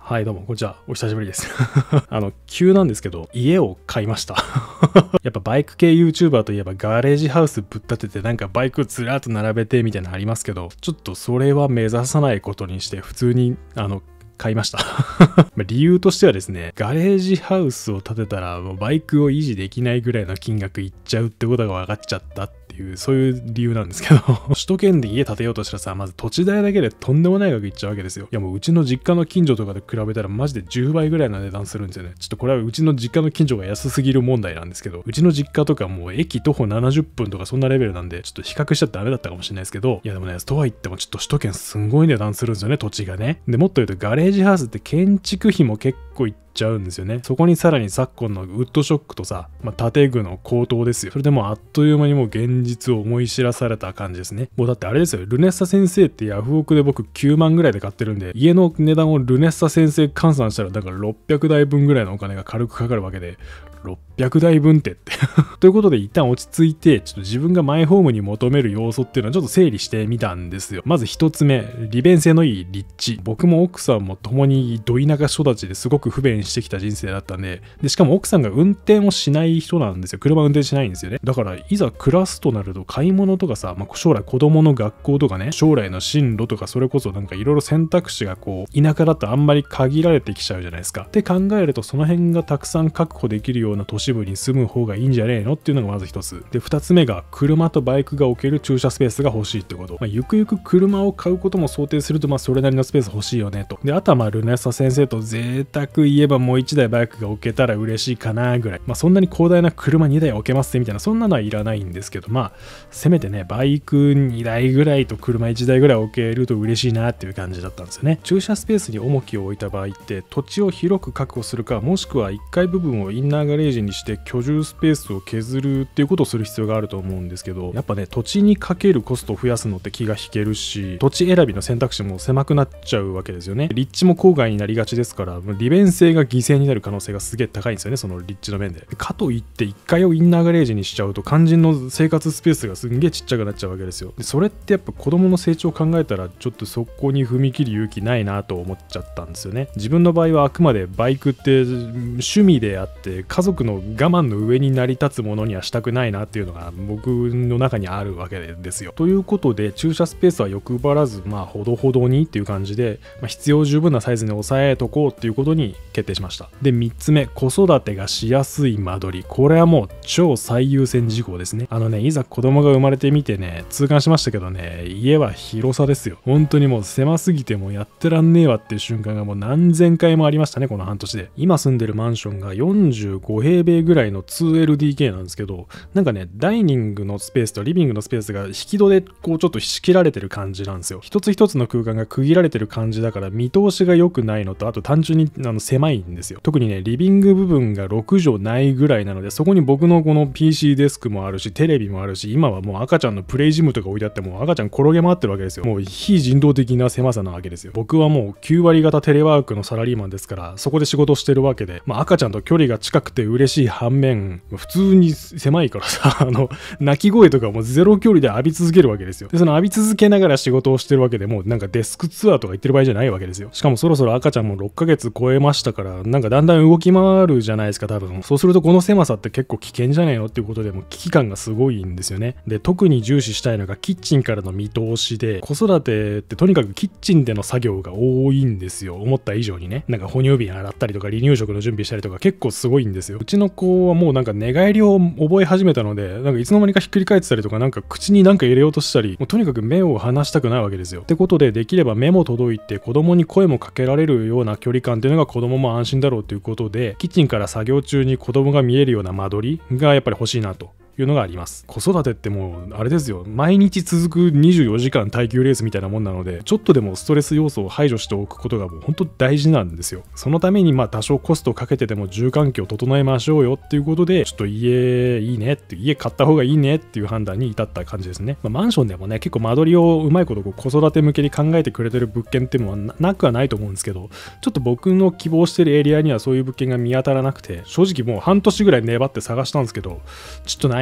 はい、どうも、こんにちは。お久しぶりです。急なんですけど、家を買いました。やっぱバイク系 YouTuber といえばガレージハウスぶっ立ててなんかバイクずらっと並べてみたいなのありますけど、ちょっとそれは目指さないことにして普通に買いました。理由としてはですね、ガレージハウスを建てたらバイクを維持できないぐらいの金額いっちゃうってことが分かっちゃったっていう、そういう理由なんですけど、首都圏で家建てようとしたらさ、まず土地代だけでとんでもない額いっちゃうわけですよ。いやもううちの実家の近所とかで比べたらマジで10倍ぐらいの値段するんですよね。ちょっとこれはうちの実家の近所が安すぎる問題なんですけど、うちの実家とかもう駅徒歩70分とかそんなレベルなんで、ちょっと比較しちゃダメだったかもしれないですけど、いやでもね、とは言ってもちょっと首都圏すんごい値段するんですよね、土地がね。でもっと言うとガレージハウスって建築費も結構いっちゃうんですよね。そこにさらに昨今のウッドショックとさ、建具の高騰ですよ。それでもうあっという間にもう現実を思い知らされた感じですね。もうだってあれですよ、ルネッサ先生ってヤフオクで僕9万ぐらいで買ってるんで、家の値段をルネッサ先生換算したらだから600台分ぐらいのお金が軽くかかるわけで、600台分ってということで一旦落ち着いて、ちょっと自分がマイホームに求める要素っていうのはちょっと整理してみたんですよ。まず一つ目、利便性のいい立地。僕も奥さんも共にど田舎育ちですごく不便してきた人生だったんで、しかも奥さんが運転をしない人なんですよ。車運転しないんですよね。だからいざ暮らすとなると買い物とかさ、将来子供の学校とかね、将来の進路とかそれこそなんかいろいろ選択肢がこう、田舎だとあんまり限られてきちゃうじゃないですか。って考えるとその辺がたくさん確保できるような都市部に住む方がいいんじゃねえのっていうのがまず一つ。で、二つ目が車とバイクが置ける駐車スペースが欲しいってこと。ゆくゆく車を買うことも想定するとそれなりのスペース欲しいよねと。で、あとはルネッサ先生と贅沢言えばもう1台バイクが置けたら嬉しいかなぐらい。そんなに広大な車2台置けますみたいな、そんなのはいらないんですけど、せめてね、バイク2台ぐらいと車1台ぐらい置けると嬉しいなっていう感じだったんですよね。駐車スペースに重きを置いた場合って土地を広く確保するか、もしくは1階部分をインナーガレージにして居住スペースを削るっていうことをする必要があると思うんですけど、やっぱね、土地にかけるコストを増やすのって気が引けるし、土地選びの選択肢も狭くなっちゃうわけですよね。立地も郊外になりがちですから、利便性が犠牲になる可能性がすげえ高いんですよね、その立地の面で。かといって1階をインナーガレージにしちゃうと肝心の生活スペースがすんげえちっちゃくなっちゃうわけですよ。でそれってやっぱ子供の成長を考えたらちょっとそこに踏み切る勇気ないなと思っちゃったんですよね。自分の場合はあくまでバイクって趣味であって家族の我慢の上に成り立つものにはしたくないなっていうのが僕の中にあるわけですよ。ということで駐車スペースは欲張らずほどほどにっていう感じで、必要十分なサイズに抑えとこうっていうことに決定しました。で3つ目、子育てがしやすい間取り。これはもう超最優先事項ですね。いざ子供が生まれてみてね、痛感しましたけどね、家は広さですよ。本当にもう狭すぎてもうやってらんねえわっていう瞬間がもう何千回もありましたね、この半年で。今住んでるマンションが45平米ぐらいの 2LDK なんですけど、なんかね、ダイニングのスペースとリビングのスペースが引き戸でこうちょっと仕切られてる感じなんですよ。一つ一つの空間が区切られてる感じだから見通しが良くないのと、あと単純に狭いんですよ。特にね、リビング部分が6畳ないぐらいなので、そこに僕のこの PC デスクもあるし、テレビもあるし、今はもう赤ちゃんのプレイジムとか置いてあっても赤ちゃん転げ回ってるわけですよ。もう非人道的な狭さなわけですよ。僕はもう9割方テレワークのサラリーマンですから、そこで仕事してるわけで、赤ちゃんと距離が近くて嬉しい反面、普通に狭いからさ、鳴き声とかもゼロ距離で浴び続けるわけですよ。で、その浴び続けながら仕事をしてるわけで、もうなんかデスクツアーとか行ってる場合じゃないわけですよ。しかもそろそろ赤ちゃんも6ヶ月超えましたから、なんかだんだん動き回るじゃないですか、多分。そうするとこの狭さって結構危険じゃないのっていうことでも危機感がすごいんですよね。で、特に重視したいのがキッチンからの見通しで、子育てってとにかくキッチンでの作業が多いんですよ。思った以上にね。なんか哺乳瓶洗ったりとか離乳食の準備したりとか結構すごいんですよ。うちの子はもうなんか寝返りを覚え始めたので、なんかいつの間にかひっくり返ってたりとか、なんか口になんか入れようとしたり、もうとにかく目を離したくないわけですよ。ってことで、できれば目も届いて子供に声もかけられるような距離感っていうのが子供も安心だろうということで、キッチンから作業中に子供が見えるような間取りがやっぱり欲しいなというのがあります。子育てってもうあれですよ、毎日続く24時間耐久レースみたいなもんなので、ちょっとでもストレス要素を排除しておくことがもう本当大事なんですよ。そのために多少コストをかけてでも住環境を整えましょうよっていうことで、ちょっと家いいねって家買った方がいいねっていう判断に至った感じですね。マンションでもね、結構間取りをうまいこと子育て向けに考えてくれてる物件ってもなくはないと思うんですけど、ちょっと僕の希望してるエリアにはそういう物件が見当たらなくて、正直もう半年ぐらい粘って探したんですけど、ちょっとない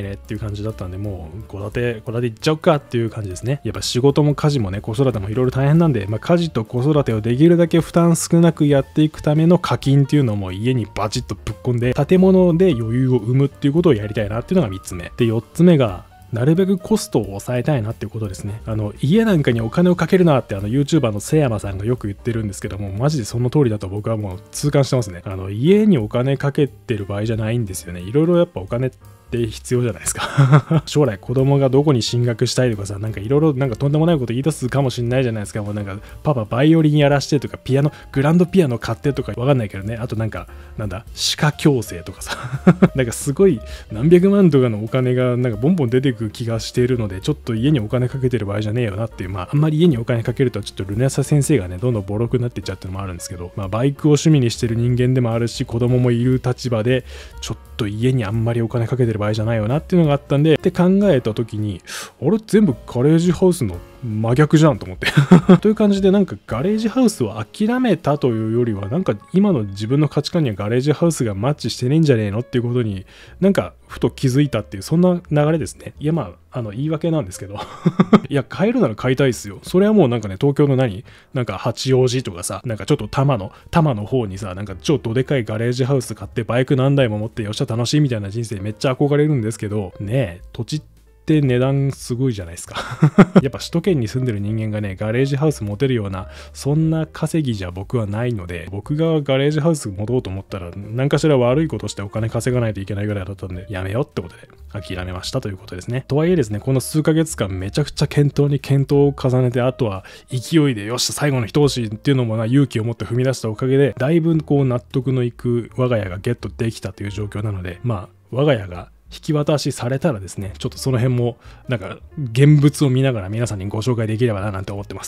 ないねっていう感じだったんで、もう戸建て行っちゃおうかっていう感じですね。やっぱ仕事も家事もね、子育てもいろいろ大変なんで、家事と子育てをできるだけ負担少なくやっていくための課金っていうのも家にバチッとぶっ込んで、建物で余裕を生むっていうことをやりたいなっていうのが3つ目で、4つ目がなるべくコストを抑えたいなっていうことですね。家なんかにお金をかけるなってYouTuber の瀬山さんがよく言ってるんですけども、マジでその通りだと僕はもう痛感してますね。家にお金かけてる場合じゃないんですよね。いろいろやっぱお金って必要じゃないですか。将来子供がどこに進学したいとかさ、なんかいろいろなんかとんでもないこと言い出すかもしれないじゃないですか。もうなんかパパバイオリンやらしてとか、グランドピアノ買ってとかわかんないけどね。あとなんか歯科矯正とかさなんかすごい何百万とかのお金がなんかボンボン出てく気がしているので、ちょっと家にお金かけてる場合じゃねえよなっていう、あんまり家にお金かけるとちょっとルネサ先生がねどんどんボロくなっていっちゃうっていうのもあるんですけど、バイクを趣味にしてる人間でもあるし、子供もいる立場でちょっと家にあんまりお金かけてる場合じゃないよなっていうのがあったんで、って考えた時に、あれ全部ガレージハウスの真逆じゃんと思ってという感じで、なんかガレージハウスを諦めたというよりは、なんか今の自分の価値観にはガレージハウスがマッチしてねえんじゃねえのっていうことになんかふと気づいたっていう、そんな流れですね。いや言い訳なんですけどいや買えるなら買いたいっすよ。それはもうなんかね、東京のなんか八王子とかさ、なんかちょっと多摩の方にさ、なんか超どでかいガレージハウス買ってバイク何台も持ってよっしゃ楽しいみたいな人生めっちゃ憧れるんですけどね、土地って値段すごいじゃないですかやっぱ首都圏に住んでる人間がねガレージハウス持てるようなそんな稼ぎじゃ僕はないので、僕がガレージハウス持とうと思ったら何かしら悪いことしてお金稼がないといけないぐらいだったんで、やめようってことで諦めましたということですね。とはいえですね、この数ヶ月間めちゃくちゃ検討を重ねて、あとは勢いでよし最後の一押しっていうのも勇気を持って踏み出したおかげで、だいぶ納得のいく我が家がゲットできたという状況なので、我が家が引き渡しされたらですね、ちょっとその辺もなんか現物を見ながら皆さんにご紹介できればななんて思ってます。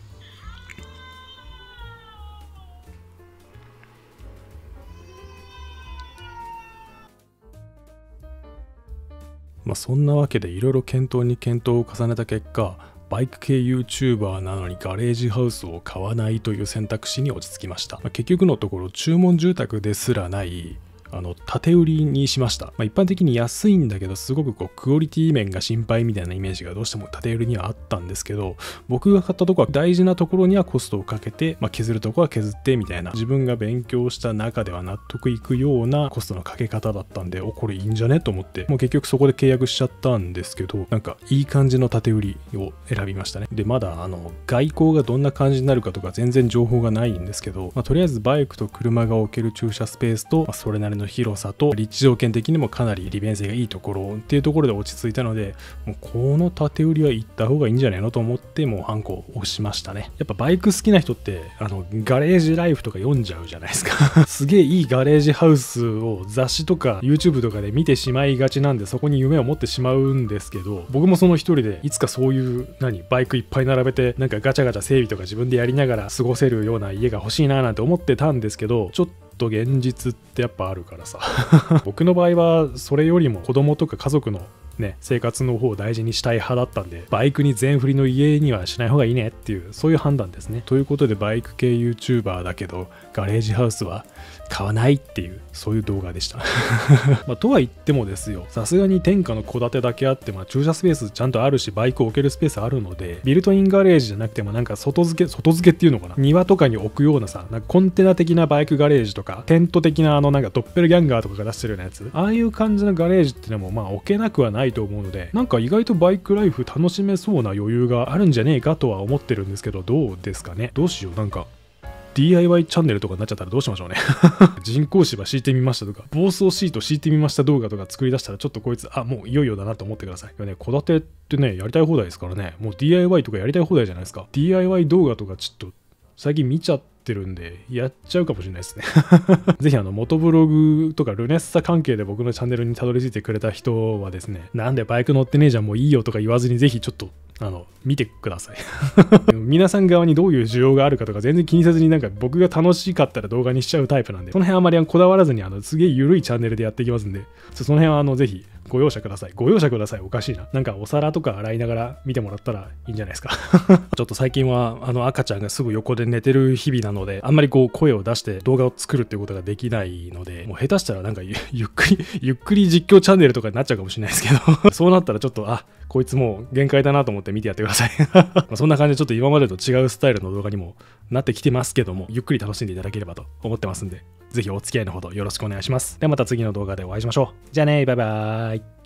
そんなわけでいろいろ検討を重ねた結果、バイク系 YouTuber なのにガレージハウスを買わないという選択肢に落ち着きました。結局のところ注文住宅ですらない建て売りにしました。一般的に安いんだけど、すごくクオリティ面が心配みたいなイメージがどうしても建て売りにはあったんですけど、僕が買ったところは大事なところにはコストをかけて、削るところは削ってみたいな、自分が勉強した中では納得いくようなコストのかけ方だったんで、これいいんじゃねと思って、もう結局そこで契約しちゃったんですけど、なんかいい感じの建て売りを選びましたね。で、まだ外交がどんな感じになるかとか全然情報がないんですけど、とりあえずバイクと車が置ける駐車スペースと、それなりの広さと立地条件的にもかなり利便性がいいところっていうところで落ち着いたので、もうこの建て売りは行った方がいいんじゃないのと思って、もうハンコを押しましたね。やっぱバイク好きな人ってガレージライフとか読んじゃうじゃないですかすげえいいガレージハウスを雑誌とか YouTube とかで見てしまいがちなんで、そこに夢を持ってしまうんですけど、僕もその一人でいつかそういうバイクいっぱい並べてなんかガチャガチャ整備とか自分でやりながら過ごせるような家が欲しいななんて思ってたんですけど、ちょっと現実ってやっぱあるからさ僕の場合はそれよりも子供とか家族の生活の方を大事にしたい派だったんで、バイクに全振りの家にはしない方がいいねっていう、そういう判断ですね。ということでバイク系 YouTuber だけどガレージハウスは買わないっていう、そういう動画でしたとは言ってもですよ、さすがに天下の戸建てだけあって、駐車スペースちゃんとあるし、バイクを置けるスペースあるので、ビルトインガレージじゃなくてもなんか外付けっていうのかな、庭とかに置くようなさ、なんかコンテナ的なバイクガレージとか、テント的ななんかドッペルギャンガーとかが出してるようなやつ、ああいう感じのガレージっていうのも置けなくはないと思うので、なんか意外とバイクライフ楽しめそうな余裕があるんじゃねえかとは思ってるんですけど、どうですかね。どうしよう、なんかDIY チャンネルとかになっちゃったらどうしましょうね人工芝敷いてみましたとか、防草シート敷いてみました動画とか作り出したら、ちょっとこいつもういよいよだなと思ってください。戸建てってね、やりたい放題ですからね。もう DIY とかやりたい放題じゃないですか。 DIY 動画とかちょっと最近見ちゃってるんでやっちゃうかもしれないですねぜひ元ブログとかルネッサ関係で僕のチャンネルにたどり着いてくれた人はですね、なんでバイク乗ってねえじゃんもういいよとか言わずに、ぜひちょっと見てください皆さん側にどういう需要があるかとか全然気にせずに、なんか僕が楽しかったら動画にしちゃうタイプなんで、その辺あまりこだわらずにすげえ緩いチャンネルでやっていきますんで、その辺はぜひご容赦ください。ご容赦ください。おかしいな。なんかお皿とか洗いながら見てもらったらいいんじゃないですか。ちょっと最近は赤ちゃんがすぐ横で寝てる日々なので、あんまりこう声を出して動画を作るっていうことができないので、もう下手したらなんかゆっくり実況チャンネルとかになっちゃうかもしれないですけど、そうなったらちょっと、こいつもう限界だなと思って見てやってください。そんな感じでちょっと今までと違うスタイルの動画にもなってきてますけども、ゆっくり楽しんでいただければと思ってますんで、ぜひお付き合いのほどよろしくお願いします。ではまた次の動画でお会いしましょう。じゃあね、バイバーイ。